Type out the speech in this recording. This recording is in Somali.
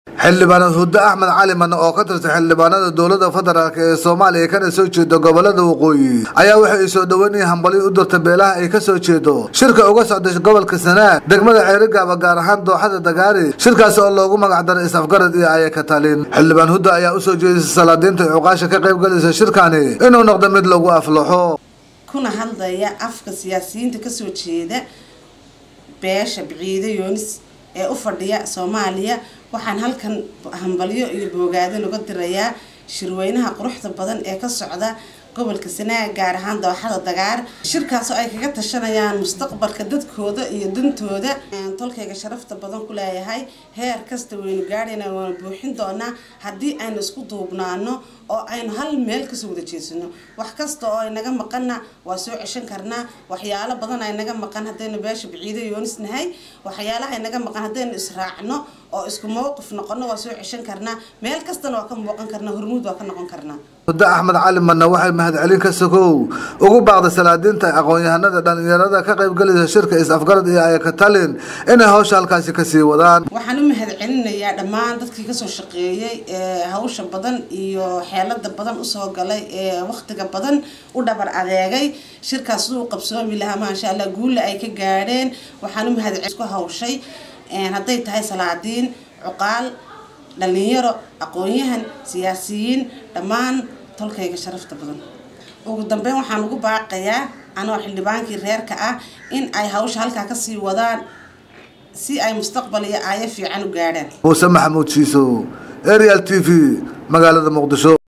xildhibaan Huda Axmed Cali Man oo ka tirsan xildhibaanada dowladda federaalk ee Soomaaliya kana soo jeedo gobolada waqooyi ayaa waxay soo dhaweynayaan hambali u dirta beelaha ay ka soo jeedo shirka uga socda gobolka Sanaag degmada Ceerigaaba gaar ahaan dooxada Dagaari shirkaas oo loogu magac daray is-afgarad iyo ay ka talin xildhibaan Huda ayaa u soo jeedisay salaadiinta cuqaasha ka qayb galaysa shirkani inuu noqdo mid lagu aflaxo kuna hadlaya afka siyaasiyiinta ka soo jeeda beesha Biciide Yoonis ee u fadhiya Soomaaliya waxaan halkan hambalyo iyo bogaadin uga dirayaa shirweynaha quruxda badan ee ka socda gobolka Sanaag gaar ahaan dooxada Dagaar shirkaas oo ay kaga tashanayaan mustaqbalka dadkooda iyo dantooda tolkayga sharafta badan ku leeyahay heer kasta waynu gaarayna waan buuxin doonaa haddii aynu isku duubnaano oo aynu hal meel ka soo wada jeesano wax kasta oo inaga maqana waa soo ceshan karnaa waxyaalo badan ay naga maqan hadaynu beesha Biciide Yoonis nahay waxyaalaha inaga maqan hadaynu israacno oo isku mowqif noqono waa soo ceshan karnaa meel kastana waa ka muuqan karnaa hormuud waa ka noqon karnaa Huda Axmed Cali Man waxay mahad celin ka sokow ugu baaqday salaadiinta aqoon-yahanada dhalinyarada ka qayb galaysa shirka is-afgarad iyo ay ka talin inay hawsha halkaasi ka sii wadaan waxaan u mahad celinayaa dhammaan dadkii ka soo shaqeeyay hawsha badan iyo xeelada badan u soo galay waqtiga badan u dhabar adeegay shirkaas uu qabsoomi lahaa ma sha Allah guul ay ka gaareen waxaan u mahad celin ku hawshay haday tahay salaadiin cuqaal dhalinyaro aqoon-yahan siyaasiyiin dhammaan tolkayga sharafta badan ugu dambeyn waxaan ugu baaqayaa anoo xildhibaankii reerka ah in ay hawsha halka ka sii wadaan si ay mustaqbal iyo aayo fiican u gaaraan Muuse Maxamuud Shiiso Ariel TV magaalada Muqdisho.